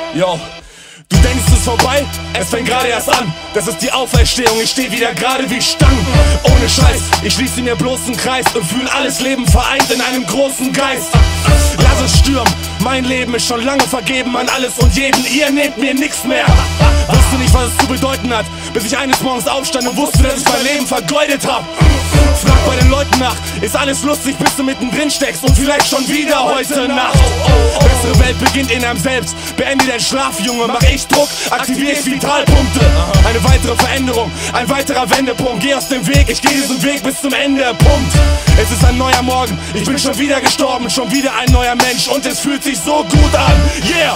Yo, du denkst es ist vorbei? Es fängt gerade erst an. Das ist die Auferstehung, ich steh wieder gerade wie Stangen. Ohne Scheiß, ich schließe mir bloß einen Kreis und fühle alles Leben vereint in einem großen Geist. Lass es stürmen, mein Leben ist schon lange vergeben an alles und jeden. Ihr nehmt mir nix mehr. Wusste nicht, was es zu bedeuten hat, bis ich eines Morgens aufstand und wusste, dass ich mein Leben vergeudet hab. Frag bei den Leuten nach, ist alles lustig, bis du mittendrin steckst und vielleicht schon wieder heute Nacht. Bessere Welt beginnt in einem selbst. Beende deinen Schlaf, Junge, mach ich Druck, aktiviere ich Vitalpunkte. Eine weitere Veränderung, ein weiterer Wendepunkt. Geh aus dem Weg, ich geh diesen Weg bis zum Ende, Punkt. Es ist ein neuer Morgen, ich bin schon wieder gestorben, schon wieder ein neuer Mensch und es fühlt sich so gut an, yeah!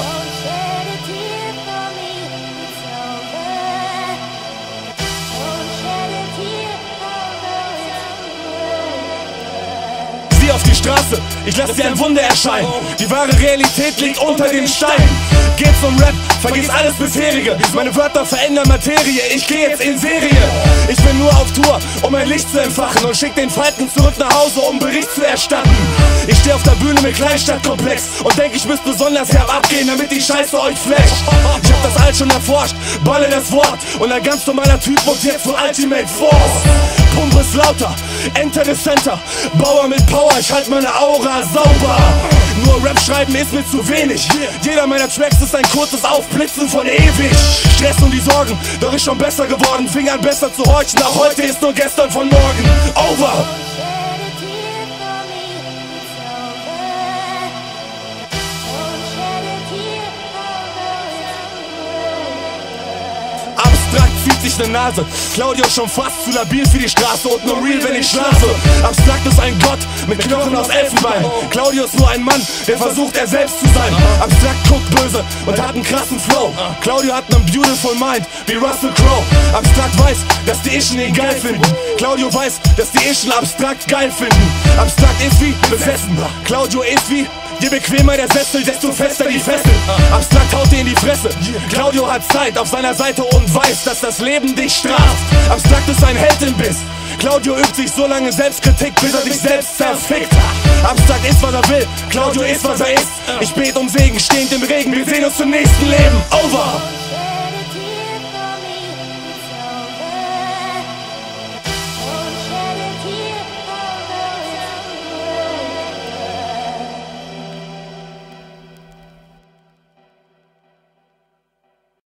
Auf die Straße, ich lass dir ein Wunder erscheinen. Die wahre Realität liegt unter dem Stein. Geht's um Rap, vergiss alles bisherige. Meine Wörter verändern Materie, ich geh jetzt in Serie. Ich bin nur auf Tour, um ein Licht zu entfachen und schick den Falken zurück nach Hause, um Bericht zu erstatten. Ich steh auf der Bühne mit Kleinstadtkomplex und denk, ich müsste besonders herab abgehen, damit die Scheiße euch flasht. Ich hab das all schon erforscht, balle das Wort und ein ganz normaler Typ wird jetzt zu Ultimate Force. Pumpe ist lauter, enter the center, Bauer mit Power, ich halt meine Aura sauber. Nur Rap schreiben ist mir zu wenig. Jeder meiner Tracks ist ein kurzes Aufblitzen von ewig. Stress und die Sorgen, doch ist schon besser geworden. Fing an besser zu horchen, auch heute ist nur gestern von morgen. Over! Abstrakt zieht sich ne Nase, Claudio schon fast zu labil für die Straße und nur real, wenn ich schlafe. Abstrakt ist ein Gott mit Knochen aus Elfenbein. Claudio ist nur ein Mann, der versucht, er selbst zu sein. Abstrakt guckt böse und hat einen krassen Flow. Claudio hat einen beautiful mind, wie Russell Crowe. Abstrakt weiß, dass die Ischen ihn geil finden. Claudio weiß, dass die Ischen Abstrakt geil finden. Abstrakt ist wie besessen, Claudio ist wie: je bequemer der Sessel, desto fester die Fessel. Abstrakt haut dir in die Fresse. Claudio hat Zeit auf seiner Seite und weiß, dass das Leben dich straft. Abstrakt ist ein Held im Biss. Claudio übt sich so lange Selbstkritik, bis er sich selbst zerfickt. Abstrakt ist, was er will, Claudio ist, was er ist. Ich bete um Segen, stehend im Regen, wir sehen uns im nächsten Leben. Over!